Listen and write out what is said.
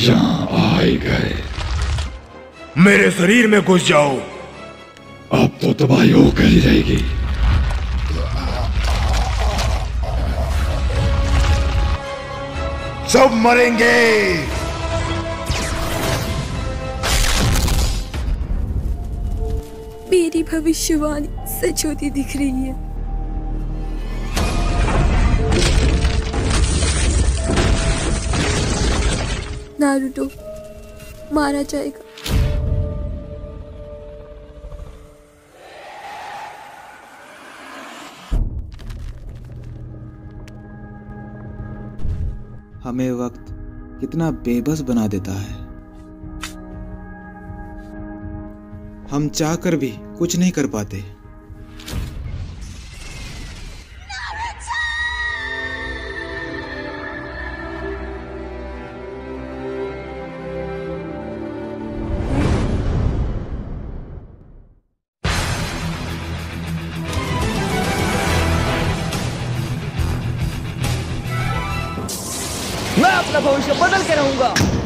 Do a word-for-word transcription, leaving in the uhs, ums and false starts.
यहाँ आ ही गए। मेरे शरीर में घुस जाओ। अब तो तबाही होकर ही रहेगी। सब मरेंगे। मेरी भविष्यवाणी सच होती दिख रही है। नारुतो मारा जाएगा। हमें वक्त कितना बेबस बना देता है। हम चाहकर भी कुछ नहीं कर पाते। मैं अपना भविष्य बदल के रहूंगा।